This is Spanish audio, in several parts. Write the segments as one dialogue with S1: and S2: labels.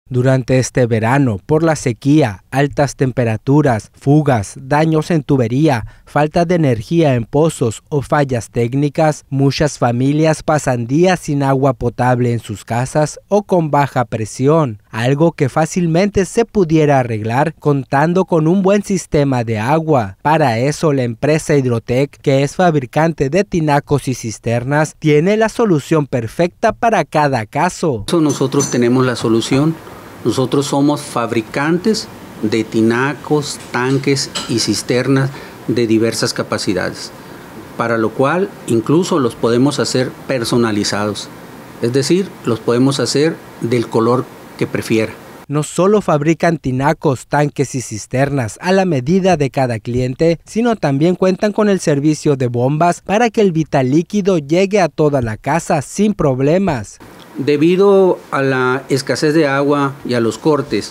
S1: Durante este verano, por la sequía, altas temperaturas, fugas, daños en tubería, falta de energía en pozos o fallas técnicas, muchas familias pasan días sin agua potable en sus casas o con baja presión, algo que fácilmente se pudiera arreglar contando con un buen sistema de agua. Para eso, la empresa Hydrotec, que es fabricante de tinacos y cisternas, tiene la solución perfecta para cada caso.
S2: Nosotros tenemos la solución. Nosotros somos fabricantes de tinacos, tanques y cisternas de diversas capacidades, para lo cual incluso los podemos hacer personalizados, es decir, los podemos hacer del color que prefiera.
S1: No solo fabrican tinacos, tanques y cisternas a la medida de cada cliente, sino también cuentan con el servicio de bombas para que el vital líquido llegue a toda la casa sin problemas.
S2: Debido a la escasez de agua y a los cortes,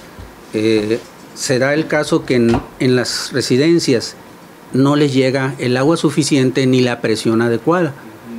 S2: se da el caso que en las residencias no les llega el agua suficiente ni la presión adecuada.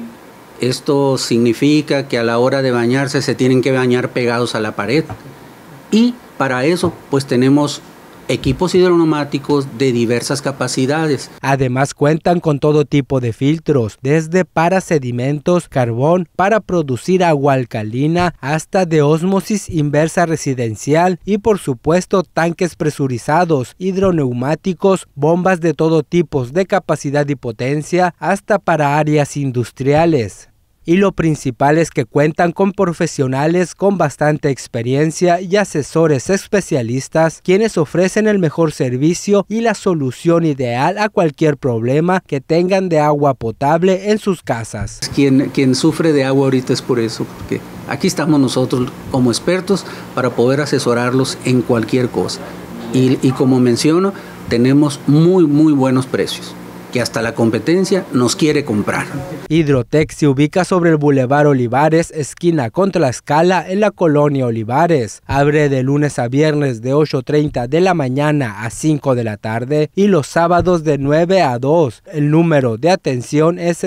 S2: Esto significa que a la hora de bañarse se tienen que bañar pegados a la pared. Y para eso pues tenemos equipos hidroneumáticos de diversas capacidades.
S1: Además cuentan con todo tipo de filtros, desde para sedimentos, carbón, para producir agua alcalina, hasta de ósmosis inversa residencial y por supuesto tanques presurizados, hidroneumáticos, bombas de todo tipo de capacidad y potencia, hasta para áreas industriales. Y lo principal es que cuentan con profesionales con bastante experiencia y asesores especialistas, quienes ofrecen el mejor servicio y la solución ideal a cualquier problema que tengan de agua potable en sus casas.
S2: Quien sufre de agua ahorita es por eso, porque aquí estamos nosotros como expertos para poder asesorarlos en cualquier cosa. Y como menciono, tenemos muy buenos precios, que hasta la competencia nos quiere comprar.
S1: Hydrotec se ubica sobre el Boulevard Olivares, esquina con Tlaxcala, en la colonia Olivares. Abre de lunes a viernes de 8:30 de la mañana a 5 de la tarde y los sábados de 9 a 2. El número de atención es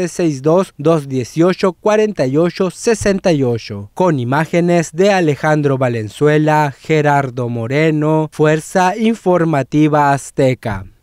S1: 62-218-4868. Con imágenes de Alejandro Valenzuela, Gerardo Moreno, Fuerza Informativa Azteca.